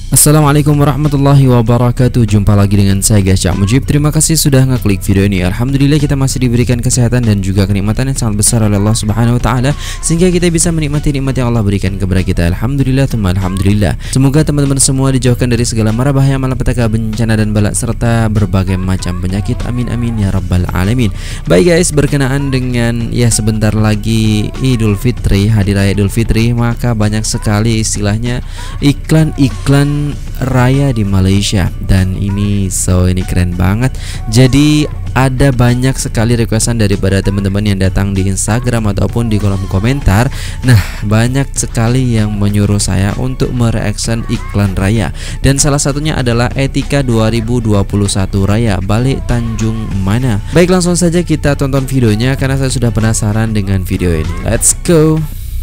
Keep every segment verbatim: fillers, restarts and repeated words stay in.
Assalamualaikum warahmatullahi wabarakatuh. Jumpa lagi dengan saya guys, Cak Mujib. Terima kasih sudah ngeklik video ini. Alhamdulillah kita masih diberikan kesehatan dan juga kenikmatan yang sangat besar oleh Allah Subhanahu wa taala sehingga kita bisa menikmati nikmat yang Allah berikan kepada kita. Alhamdulillah, tsumma alhamdulillah. Semoga teman-teman semua dijauhkan dari segala mara bahaya, malapetaka, bencana dan bala serta berbagai macam penyakit. Amin amin ya rabbal alamin. Baik guys, berkenaan dengan ya sebentar lagi Idul Fitri, hari raya Idul Fitri, maka banyak sekali istilahnya iklan-iklan raya di Malaysia dan ini so ini keren banget. Jadi ada banyak sekali requestan daripada teman-teman yang datang di Instagram ataupun di kolom komentar. Nah, banyak sekali yang menyuruh saya untuk mereaction iklan raya dan salah satunya adalah Etika dua ribu dua puluh satu Raya Balik Tanjung Mana. Baik, langsung saja kita tonton videonya karena saya sudah penasaran dengan video ini. Let's go.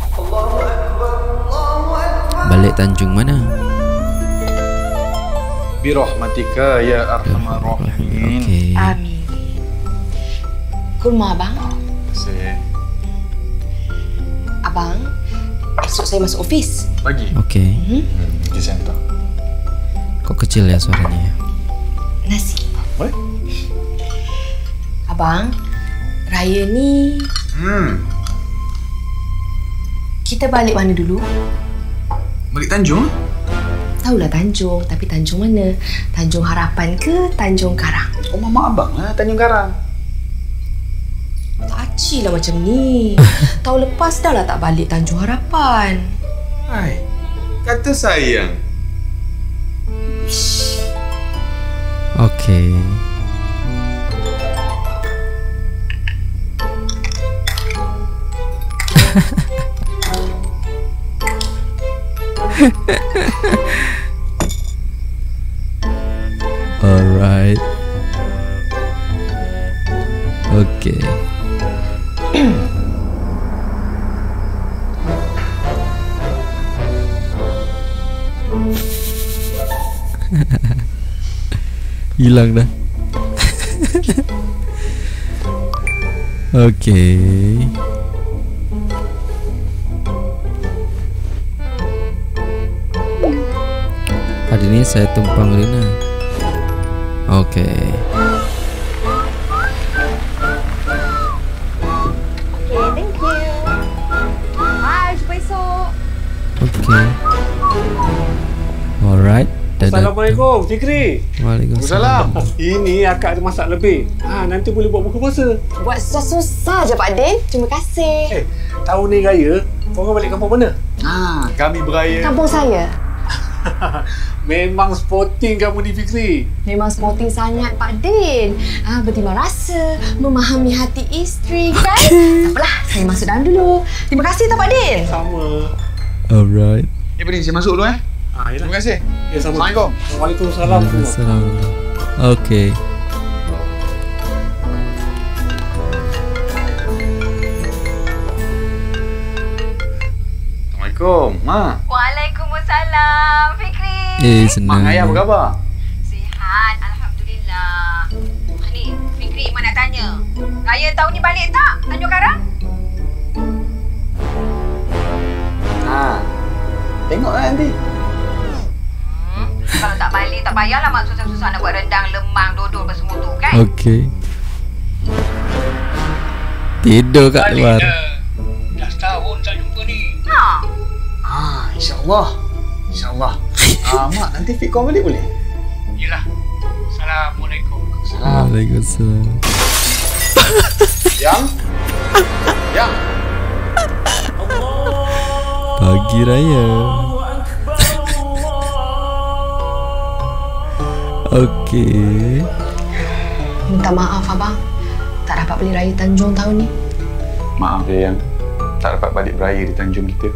Balik Tanjung Mana? Birahmatika ya arhamar rahimin. Okay. Amin. Kurma abang. Saya. Abang, esok saya masuk ofis. Pagi. Oke. Okay. Hmm? Hmm, di center. Kok kecil ya suaranya? Nasi. Boleh? Abang, raya ni Hmm. kita balik mana dulu? Balik Tanjung? Tahulah Tanjung, tapi Tanjung mana? Tanjung Harapan ke Tanjung Karang? Oh, mama abang lah Tanjung Karang. Tak aci lah macam ni. Tahun lepas dah lah tak balik Tanjung Harapan. Hai. Kata sayang. Oke. Okay. Alright. Oke. Okay. Hilang dah. Oke. Okay. Hari ini saya tumpang Rina. Oke. Okay. Okay, thank you. Bye, jumpa esok. Oke. Okay. Alright. Dadah. Assalamualaikum, Fikri. Waalaikumsalam. Ini akak ada masak lebih. Ha, nanti boleh buat buka puasa. Buat susah-susah je Pak Din. Terima kasih. Eh, tahun ni raya, korang balik kampung mana? Ah, kami beraya. Kampung saya. Memang sporting kamu ni, Fikri. Memang sporting sangat Pak Din. Ah, bertimbang rasa, memahami hati isteri kan? Tak apalah, saya masuk dalam dulu. Terima kasih tak Pak Din. Sama. Alright. Eh, Pedin, saya masuk dulu eh. Ah, Terima kasih. Ya, sama. Assalamualaikum. Waalaikumsalam. Waalaikumsalam. Oke. Assalamualaikum, Ma. Waalaikumsalam, Fikri. Eh, senang. Mak ayah apa khabar? Sihat, Alhamdulillah. Ni, Fikri, Mak nak tanya. Raya tahun ni balik tak Tanjung Karang? Ha. Tengoklah nanti. Hmm, kalau tak balik, tak payahlah Mak susah-susah nak buat rendang, lemang, dodol apa semua tu kan? Oke. Tidur kat luar. Dah setahun tak jumpa ni. Ha. Ah, insyaAllah. InsyaAllah. Ah, Mak, nanti fit kau balik boleh? Yelah. Assalamualaikum. Salam. Waalaikumsalam. Yang? Yang? Pagi raya. Oke. Minta maaf abang. Tak dapat beli raya Tanjung tahun ni. Maaf ya, Yang. Tak dapat balik beraya di Tanjung kita.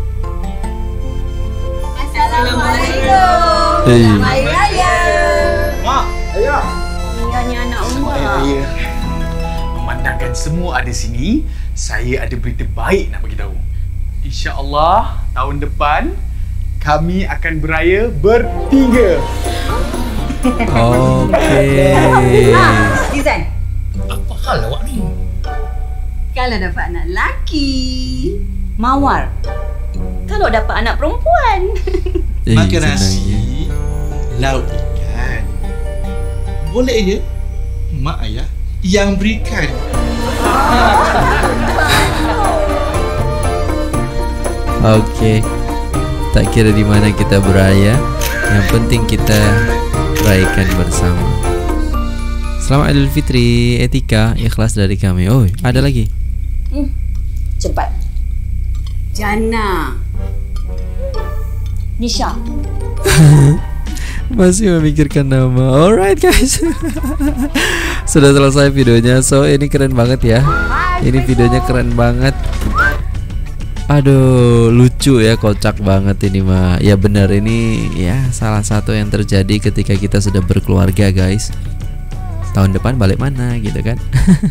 Assalamualaikum. Hey. Selamat Raya. Mak, ayah. Tinggalnya anak Selamat Umar. Raya. Memandangkan semua ada sini, saya ada berita baik nak bagi tahu. InsyaAllah tahun depan kami akan beraya bertiga. Oke. Ah, Izan. Apa hal awak ni? Kalau dapat anak lelaki, Mawar. Kalau dapat anak perempuan. Eh, Makan senang nasi, ya. lauk ikan. Bolehnya mak ayah yang berikan. Oke, tak kira di mana kita beraya, yang penting kita rayakan bersama. Selamat Idul Fitri, Etika, ikhlas dari kami. Oh, ada lagi. Hmm, cepat. Jana. Nisha. Masih memikirkan nama. Alright guys. Sudah selesai videonya. So ini keren banget ya. Ini videonya keren banget. Aduh, lucu ya, kocak banget ini mah. Ya benar, ini ya salah satu yang terjadi ketika kita sudah berkeluarga guys. Tahun depan balik mana gitu kan.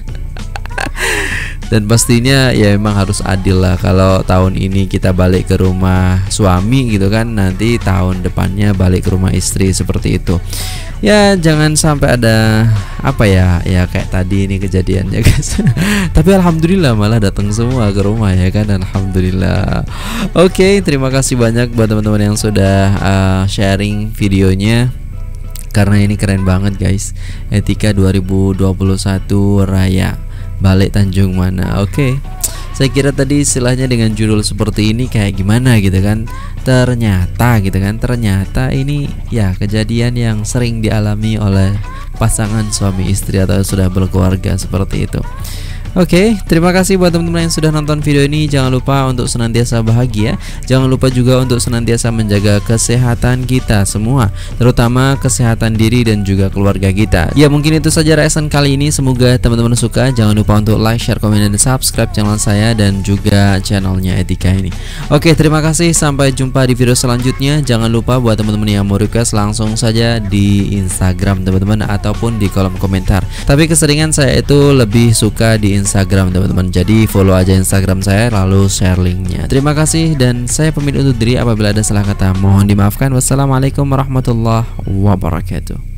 Dan pastinya ya memang harus adil lah. Kalau tahun ini kita balik ke rumah suami gitu kan, nanti tahun depannya balik ke rumah istri, seperti itu. Ya jangan sampai ada apa ya, ya kayak tadi ini kejadiannya guys. Tapi alhamdulillah malah datang semua ke rumah ya kan, alhamdulillah. Oke, terima kasih banyak buat teman-teman yang sudah uh, sharing videonya. Karena ini keren banget guys. Etika dua ribu dua puluh satu Raya Balik Tanjung Mana. Oke, okay. Saya kira tadi istilahnya dengan judul seperti ini kayak gimana gitu kan. Ternyata gitu kan, ternyata ini ya kejadian yang sering dialami oleh pasangan suami istri atau sudah berkeluarga, seperti itu. Oke, okay, terima kasih buat teman-teman yang sudah nonton video ini. Jangan lupa untuk senantiasa bahagia. Jangan lupa juga untuk senantiasa menjaga kesehatan kita semua, terutama kesehatan diri dan juga keluarga kita. Ya mungkin itu saja reaction kali ini. Semoga teman-teman suka. Jangan lupa untuk like, share, komen, dan subscribe channel saya dan juga channelnya Etika ini. Oke, okay, terima kasih. Sampai jumpa di video selanjutnya. Jangan lupa buat teman-teman yang mau request langsung saja di Instagram teman-teman ataupun di kolom komentar. Tapi keseringan saya itu lebih suka di Instagram teman-teman. Jadi follow aja Instagram saya lalu share linknya. Terima kasih dan saya pamit undur diri. Apabila ada salah kata mohon dimaafkan. Wassalamualaikum warahmatullahi wabarakatuh.